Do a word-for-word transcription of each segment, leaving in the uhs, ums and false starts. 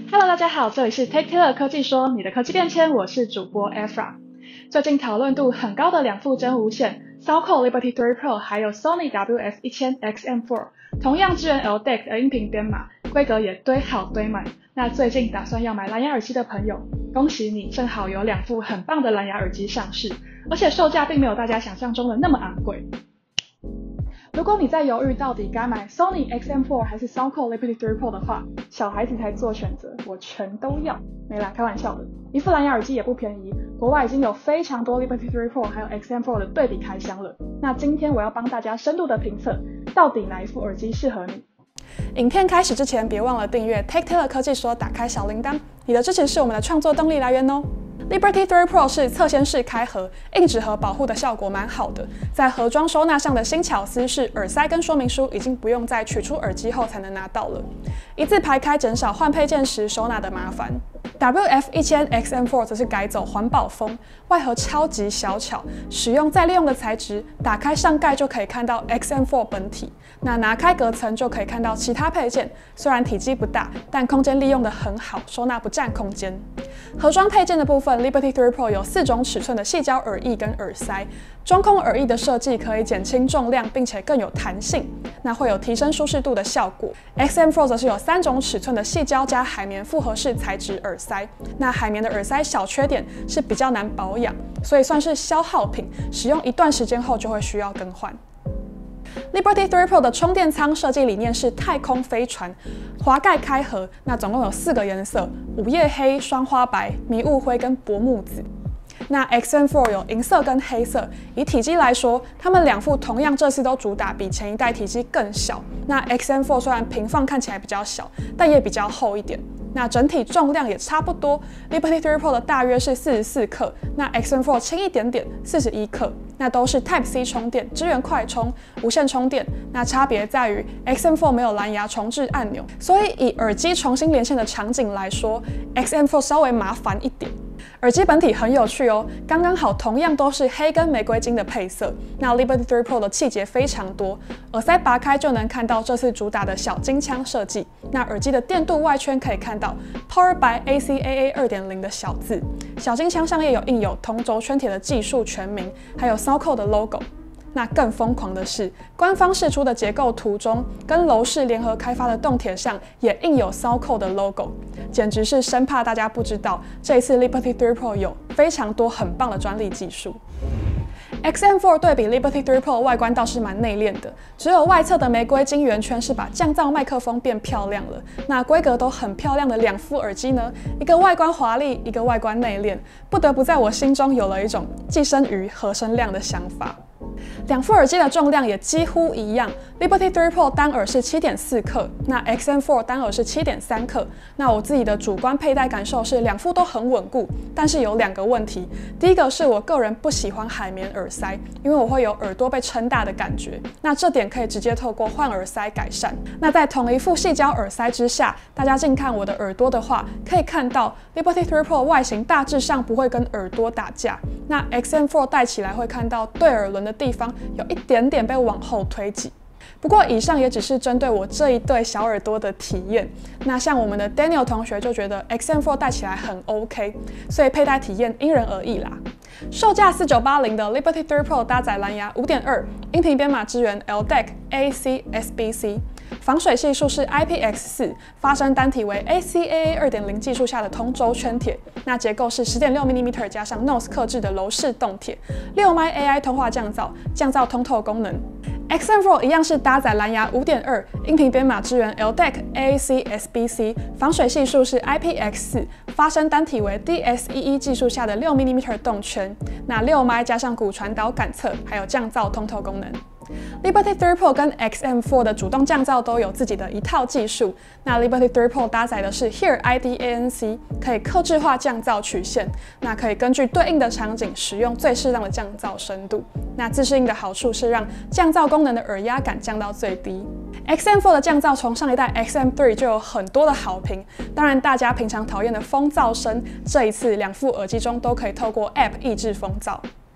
Hello， 大家好，这里是 Tech Taylor 科技说，你的科技变迁，我是主播 Efra。最近讨论度很高的两副真无线 Soundcore Liberty 三 Pro 还有 Sony W F 一千 X M 四， 同样支援 L D A C 的音频编码，规格也堆好堆满。那最近打算要买蓝牙耳机的朋友，恭喜你，正好有两副很棒的蓝牙耳机上市，而且售价并没有大家想象中的那么昂贵。如果你在犹豫到底该买 Sony X M 四 还是 Soundcore Liberty 三 Pro 的话，小孩子才做选择，我全都要。没啦，开玩笑的。一副蓝牙耳机也不便宜，国外已经有非常多 Liberty 三 Pro 还有 X M 四 的对比开箱了。那今天我要帮大家深度的评测，到底哪一副耳机适合你。影片开始之前，别忘了订阅 Tech Taylor 科技说，打开小铃铛，你的支持是我们的创作动力来源哦。Liberty 三 Pro 是侧掀式开合，硬纸盒保护的效果蛮好的。在盒装收纳上的新巧思是，耳塞跟说明书已经不用在取出耳机后才能拿到了，一字排开，减少换配件时收纳的麻烦。W F 一千 X M 四 则是改走环保风，外盒超级小巧，使用再利用的材质，打开上盖就可以看到 X M 四 本体。那拿开隔层就可以看到其他配件，虽然体积不大，但空间利用得很好，收纳不占空间。盒装配件的部分 ，Liberty 三 Pro 有四种尺寸的矽胶耳翼跟耳塞，中空耳翼的设计可以减轻重量，并且更有弹性，那会有提升舒适度的效果。X M 四 则是有三种尺寸的矽胶加海绵复合式材质耳塞，那海绵的耳塞小缺点是比较难保养，所以算是消耗品，使用一段时间后就会需要更换。Liberty 三 Pro 的充电舱设计理念是太空飞船，滑盖开合，那总共有四个颜色：午夜黑、双花白、迷雾灰跟薄木紫。那 X M 四 有银色跟黑色，以体积来说，它们两副同样这次都主打比前一代体积更小。那 X M 四 虽然平放看起来比较小，但也比较厚一点。那整体重量也差不多 ，Liberty 三 Pro 的大约是四十四克，那 X M 四 轻一点点，四十一克。那都是 Type C 充电，支援快充、无线充电。那差别在于 X M 四 没有蓝牙重置按钮，所以以耳机重新连线的场景来说 ，X M 四 稍微麻烦一点。耳机本体很有趣哦，刚刚好，同样都是黑跟玫瑰金的配色。那 Liberty 三 Pro 的细节非常多，耳塞拔开就能看到这次主打的小金枪设计。那耳机的电镀外圈可以看到 Powered by A C A A 二点零 的小字，小金枪上也有印有同轴圈铁的技术全名，还有 Soundcore 的 logo。那更疯狂的是，官方释出的结构图中，跟楼市联合开发的动铁上也印有 Soundcore 的 logo， 简直是生怕大家不知道，这一次 Liberty 三 Pro 有非常多很棒的专利技术。X M 四 对比 Liberty 三 Pro 外观倒是蛮内敛的，只有外侧的玫瑰金圆圈是把降噪麦克风变漂亮了。那规格都很漂亮的两副耳机呢，一个外观华丽，一个外观内敛，不得不在我心中有了一种寄生于合声量的想法。两副耳机的重量也几乎一样 ，Liberty 三 Pro 单耳是 七点四克，那 X M 四 单耳是 七点三克。那我自己的主观佩戴感受是两副都很稳固，但是有两个问题。第一个是我个人不喜欢海绵耳塞，因为我会有耳朵被撑大的感觉。那这点可以直接透过换耳塞改善。那在同一副矽胶耳塞之下，大家近看我的耳朵的话，可以看到 Liberty 三 Pro 外形大致上不会跟耳朵打架。那 X M 四 戴起来会看到对耳轮的地方有一点点被往后推挤。不过以上也只是针对我这一对小耳朵的体验。那像我们的 Daniel 同学就觉得 X M 四 戴起来很 OK， 所以佩戴体验因人而异啦。售价四九八零的 Liberty 三 Pro 搭载蓝牙 五点二， 音频编码支援 L D A C、A A C、S B C。防水系数是 I P X 四， 发声单体为 A C A A 二点零 技术下的同轴圈铁，那结构是 十点六毫米 加上 N O S 刻制的柔式动铁，六麦 A I 通话降噪，降噪通透功能。X M 四 一样是搭载蓝牙 五点二， 音频编码支援 L D A C、A A C、S B C， 防水系数是 I P X 四， 发声单体为 D S E E 技术下的六毫米动圈，那六麦加上骨传导感测，还有降噪通透功能。Liberty 三 Pro 跟 X M 四 的主动降噪都有自己的一套技术。那 Liberty 三 Pro 搭载的是 Here I D A N C， 可以客制化降噪曲线，那可以根据对应的场景使用最适当的降噪深度。那自适应的好处是让降噪功能的耳压感降到最低。X M 四 的降噪从上一代 X M 三 就有很多的好评，当然大家平常讨厌的风噪声，这一次两副耳机中都可以透过 App 抑制风噪。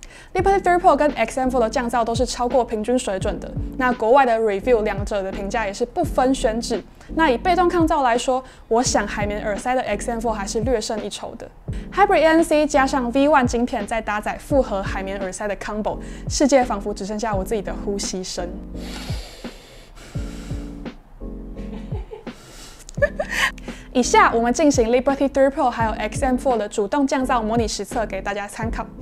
Liberty 三 Pro 跟 X M 四 的降噪都是超过平均水准的。那国外的 review 两者的评价也是不分轩轾。那以被动抗噪来说，我想海绵耳塞的 X M 四 还是略胜一筹的。Hybrid A N C 加上 V 一 晶片，再搭载复合海绵耳塞的 combo， 世界仿佛只剩下我自己的呼吸声。以下我们进行 Liberty 三 Pro 还有 X M 四 的主动降噪模拟实测，给大家参考。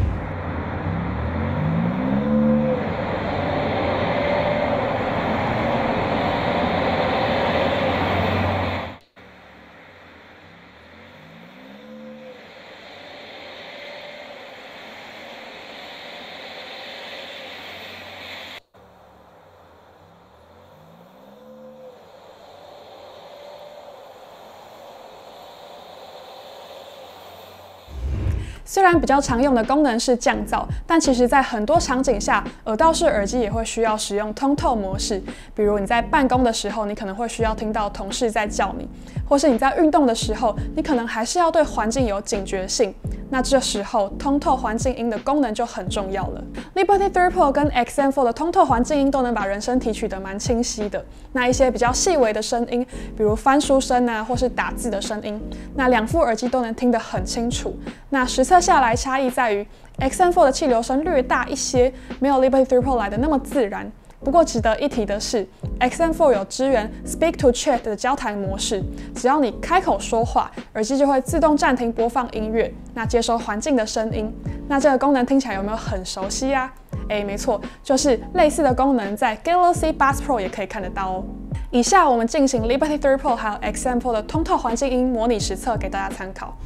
虽然比较常用的功能是降噪，但其实在很多场景下，耳道式耳机也会需要使用通透模式。比如你在办公的时候，你可能会需要听到同事在叫你，或是你在运动的时候，你可能还是要对环境有警觉性。那这时候通透环境音的功能就很重要了。Liberty 三 Pro 跟 X M 四 的通透环境音都能把人声提取得蛮清晰的。那一些比较细微的声音，比如翻书声啊，或是打字的声音，那两副耳机都能听得很清楚。那实测下来差异在于 X M 四 的气流声略大一些，没有 Liberty 三 Pro 来的那么自然。不过值得一提的是 ，X M 四 有支援 Speak to Chat 的交谈模式，只要你开口说话，耳机就会自动暂停播放音乐，那接收环境的声音。那这个功能听起来有没有很熟悉啊？哎，没错，就是类似的功能在 Galaxy Buds Pro 也可以看得到哦。以下我们进行 Liberty 三 Pro 还有 X M 四 的通透环境音模拟实测，给大家参考。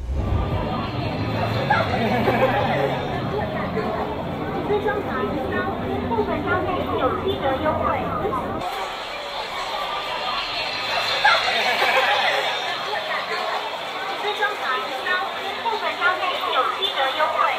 最终打一刀，部分消费有七折优惠。最终打一刀，部分消费有七折优惠。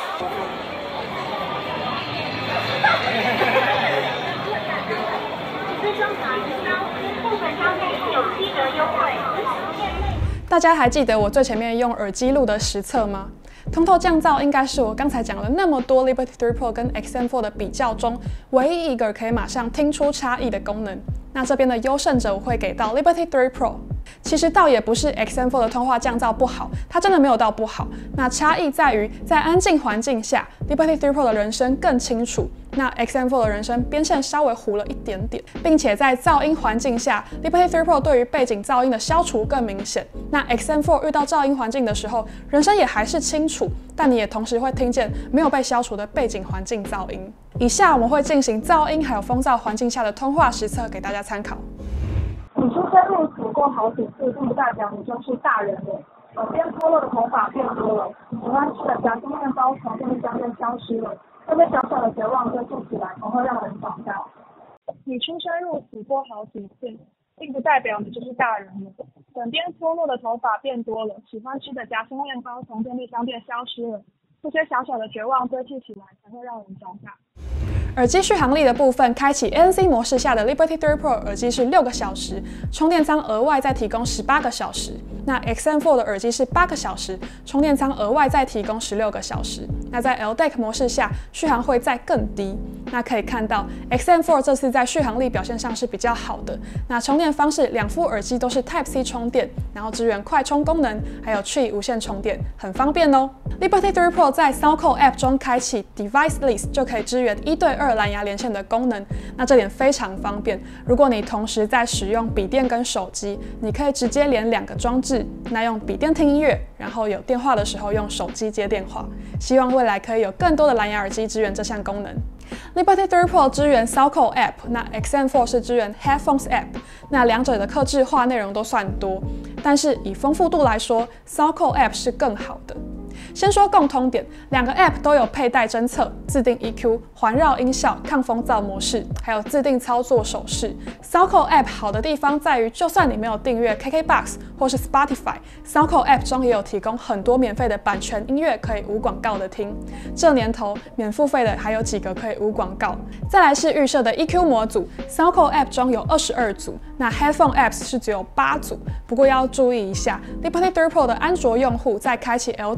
最终打一刀，部分消费有七折优惠。大家还记得我最前面用耳机录的实测吗？通透降噪应该是我刚才讲了那么多 Liberty 三 Pro 跟 X M 四 的比较中，唯一一个可以马上听出差异的功能。那这边的优胜者我会给到 Liberty 三 Pro。其实倒也不是 X M 四 的通话降噪不好，它真的没有到不好。那差异在于，在安静环境下 ，Liberty 三 Pro 的人声更清楚，那 X M 四 的人声边线稍微糊了一点点，并且在噪音环境下 ，Liberty 三 Pro 对于背景噪音的消除更明显。那 X M 四 遇到噪音环境的时候，人声也还是清楚，但你也同时会听见没有被消除的背景环境噪音。以下我们会进行噪音还有风噪环境下的通话实测，给大家参考。 你出生入死过好几次，并不代表你就是大人了。耳边脱落的头发变多了，喜欢吃的夹心面包从便利商店消失了，这些小小的绝望堆积起来，总会让人长大。你出生入死过好几次，并不代表你就是大人了。枕边脱落的头发变多了，喜欢吃的夹心面包从便利商店消失了，这些小小的绝望堆积起来，才会让人长大。 耳机续航力的部分，开启 A N C 模式下的 Liberty 三 Pro 耳机是六个小时，充电仓额外再提供十八个小时。那 X M 四 的耳机是八个小时，充电仓额外再提供十六个小时。那在 L D A C 模式下，续航会再更低。那可以看到 X M 四 这次在续航力表现上是比较好的。那充电方式，两副耳机都是 Type C 充电，然后支援快充功能，还有 Tree 无线充电，很方便哦。Liberty 三 Pro 在 SoundCloud App 中开启 Device List 就可以支援一对二蓝牙连线的功能，那这点非常方便。如果你同时在使用笔电跟手机，你可以直接连两个装置，那用笔电听音乐，然后有电话的时候用手机接电话。希望未来可以有更多的蓝牙耳机支援这项功能。Liberty 三 Pro 支援 SoundCloud App， 那 X M 四 是支援 Headphones App， 那两者的客制化内容都算多，但是以丰富度来说 ，SoundCloud App 是更好的。先说共通点，两个 App 都有佩戴侦测、自定 E Q、环绕音效、抗风噪模式，还有自定操作手势。SoundCloud App 好的地方在于，就算你没有订阅 K K B O X 或是 Spotify，SoundCloud App 中也有提供很多免费的版权音乐可以无广告的听。这年头免付费的还有几个可以无广告。再来是预设的 E Q 模组 ，SoundCloud App 中有二十二组，那 Headphone Apps 是只有八组。不过要注意一下 ，Liberty 三 Pro 的安卓用户在开启 L D A C 模式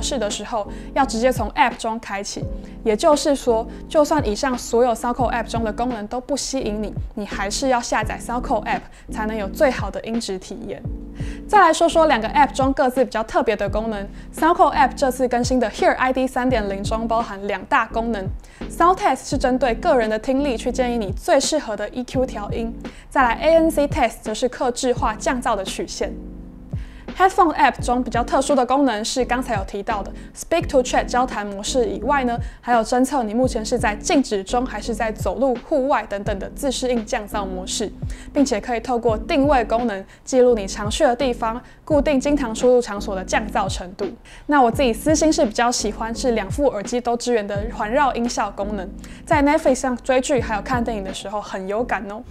式的时候，要直接从 App 中开启。也就是说，就算以上所有 SoundCloud App 中的功能都不吸引你，你还是要下载 SoundCloud App 才能有最好的音质体验。再来说说两个 App 中各自比较特别的功能。SoundCloud App 这次更新的 Hear I D 三点零 中包含两大功能。Sound Test 是针对个人的听力去建议你最适合的 E Q 调音，再来 A N C Test 则是客制化降噪的曲线。Headphone App 中比较特殊的功能是刚才有提到的 Speak to Chat 交谈模式以外呢，还有侦测你目前是在静止中还是在走路、户外等等的自适应降噪模式，并且可以透过定位功能记录你常去的地方、固定经常出入场所的降噪程度。那我自己私心是比较喜欢是两副耳机都支援的环绕音效功能，在 Netflix 上追剧还有看电影的时候很有感哦。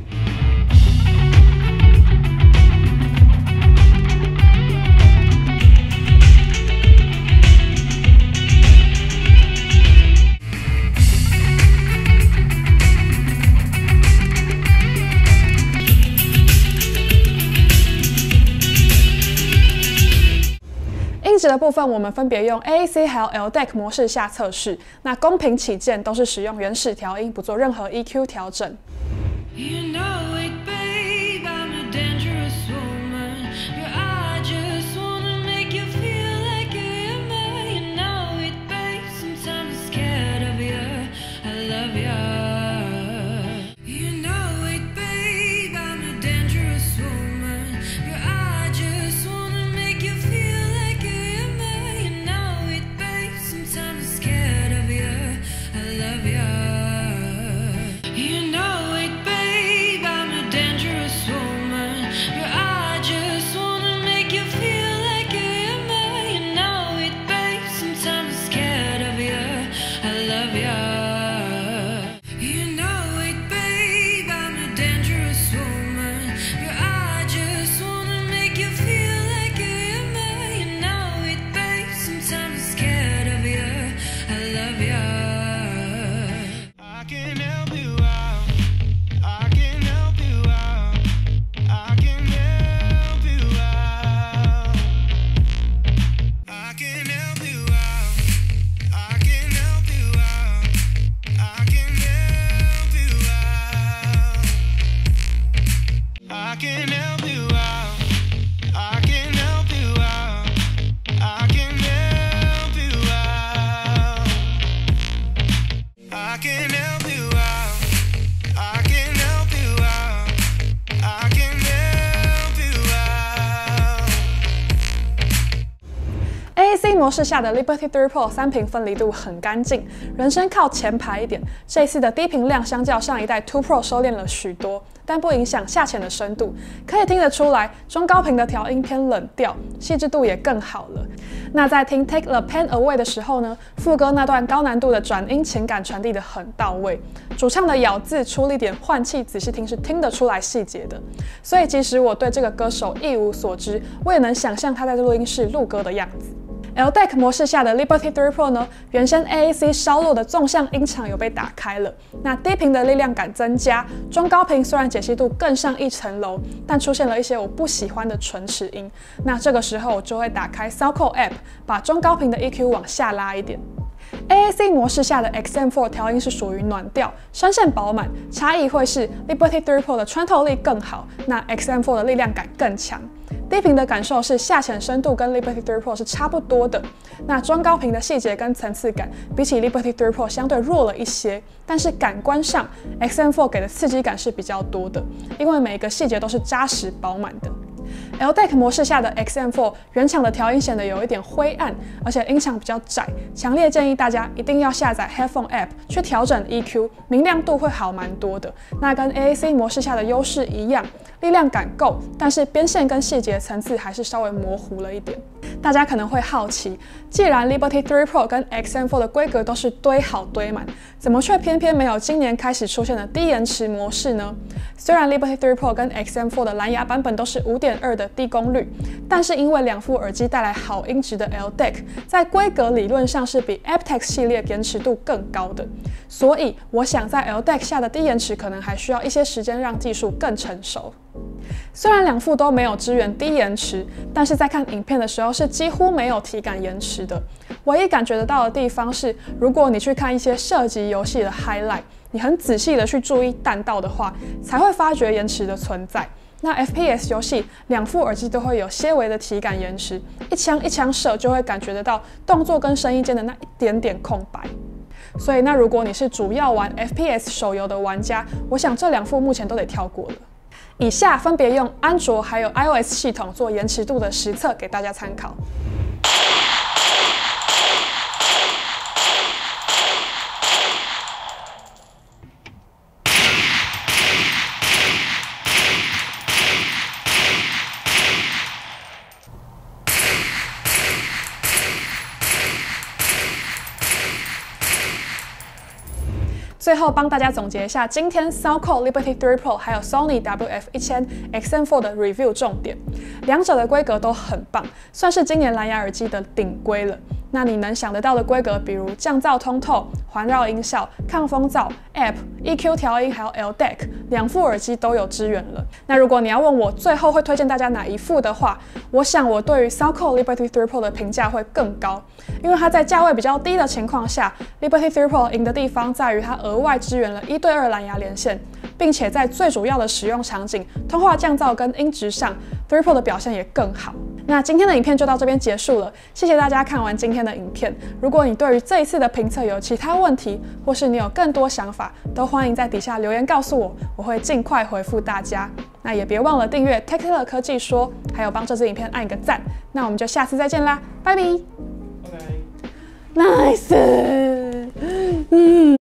音质的部分，我们分别用 A A C 还有 L D A C 模式下测试。那公平起见，都是使用原始调音，不做任何 E Q 调整。You know it, babe, I'm a dangerous woman. Your eye just wanna make you feel like you're mine. You know it, babe, sometimes I'm scared of you. I love you. You know it, babe, I'm a dangerous woman. Your eye just wanna make you feel like you're mine. You know it, babe, sometimes I'm scared of you. I love you. You know it, babe, I'm a dangerous woman. Your eye just wanna make you feel like you're mine. You know it, babe, sometimes I'm scared of you. I love you. You know it, babe, I'm a dangerous woman. Your eye just wanna make you feel like you're mine. You know it, babe, sometimes I'm scared of you. I love you. I can help you out. I can help you out. I can help you out. I can help you out. I can help you out. I can help you out. I can help you out. I can help you out. I can help you out. I can help you out. I can help you out. I can help you out. A A C 模式下的 Liberty Three Pro 三频分离度很干净，人声靠前排一点。这一次的低频量相较上一代 Two Pro 收敛了许多，但不影响下潜的深度，可以听得出来中高频的调音偏冷调，细致度也更好了。那在听 Take the Pain Away 的时候呢，副歌那段高难度的转音情感传递得很到位，主唱的咬字出力点换气，仔细听是听得出来细节的。所以即使我对这个歌手一无所知，我也能想象他在录音室录歌的样子。L D A C 模式下的 Liberty Three Pro 呢，原先 A A C 稍弱的纵向音场有被打开了，那低频的力量感增加，中高频虽然解析度更上一层楼，但出现了一些我不喜欢的唇齿音。那这个时候我就会打开 SoundCloud App， 把中高频的 E Q 往下拉一点。A A C 模式下的 X M 四 调音是属于暖调，声线饱满，差异会是 Liberty Three Pro 的穿透力更好，那 X M 四 的力量感更强。低频的感受是下潜深度跟 Liberty Three Pro 是差不多的，那中高频的细节跟层次感比起 Liberty Three Pro 相对弱了一些，但是感官上 X M 四 给的刺激感是比较多的，因为每一个细节都是扎实饱满的。L D A C 模式下的 X M 四 原厂的调音显得有一点灰暗，而且音场比较窄，强烈建议大家一定要下载 Headphone App 去调整 E Q， 明亮度会好蛮多的。那跟 A A C 模式下的优势一样，力量感够，但是边线跟细节层次还是稍微模糊了一点。大家可能会好奇，既然 Liberty Three Pro 跟 X M 四 的规格都是堆好堆满，怎么却偏偏没有今年开始出现的低延迟模式呢？虽然 Liberty Three Pro 跟 X M 四 的蓝牙版本都是 五点二 的低功率， 但是因为两副耳机带来好音质的 L D E C， 在规格理论上是比 aptX 系列延迟度更高的，所以我想在 L D E C 下的低延迟可能还需要一些时间让技术更成熟。虽然两副都没有支援低延迟，但是在看影片的时候是几乎没有体感延迟的。唯一感觉得到的地方是，如果你去看一些射击游戏的 highlight， 你很仔细的去注意弹道的话，才会发觉延迟的存在。那 F P S 游戏两副耳机都会有些微的体感延迟，一枪一枪射就会感觉得到动作跟声音间的那一点点空白。所以那如果你是主要玩 F P S 手游的玩家，我想这两副目前都得跳过了。以下分别用安卓还有 iOS 系统做延迟度的实测给大家参考。最后帮大家总结一下今天 Soundcore Liberty 三 Pro 还有 Sony W F 一千 X M 四 的 review 重点，两者的规格都很棒，算是今年蓝牙耳机的顶规了。那你能想得到的规格，比如降噪通透、环绕音效、抗风噪、App、E Q 调音，还有 L D E C， 两副耳机都有支援了。那如果你要问我最后会推荐大家哪一副的话，我想我对于 Soundcore Liberty 三 Pro 的评价会更高，因为它在价位比较低的情况下 ，Liberty 三 Pro 赢的地方在于它额外支援了一对二蓝牙连线，并且在最主要的使用场景、通话降噪跟音质上 ，三 Pro 的表现也更好。那今天的影片就到这边结束了，谢谢大家看完今天的影片。如果你对于这一次的评测有其他问题，或是你有更多想法，都欢迎在底下留言告诉我，我会尽快回复大家。那也别忘了订阅 Techtailor 科技说，还有帮这支影片按一个赞。那我们就下次再见啦，拜拜。 OK， Nice。嗯。